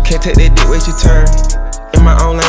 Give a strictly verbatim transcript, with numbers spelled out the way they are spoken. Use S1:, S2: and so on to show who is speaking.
S1: Can't take that dick, wait your turn. In my own lane,